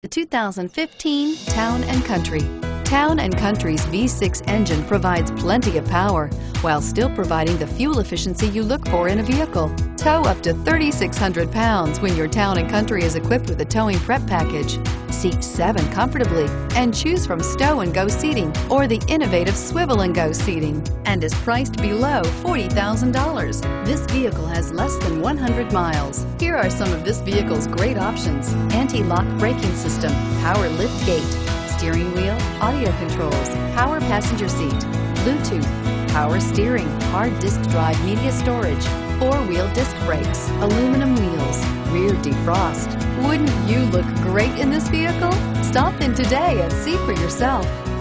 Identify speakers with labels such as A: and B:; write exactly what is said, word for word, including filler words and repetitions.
A: The two thousand fifteen Town and Country. Town and Country's V six engine provides plenty of power while still providing the fuel efficiency you look for in a vehicle. Tow up to thirty-six hundred pounds when your Town and Country is equipped with a towing prep package. Seat seven comfortably and choose from stow and go seating or the innovative swivel and go seating, and is priced below forty thousand dollars. This vehicle has less than one hundred miles. Here are some of this vehicle's great options: anti-lock braking system, power lift gate, steering wheel audio controls, power passenger seat, Bluetooth, power steering, hard disk drive media storage, four-wheel disc brakes, aluminum wheels, rear defrost. Wouldn't you look great in this vehicle? Stop in today and see for yourself.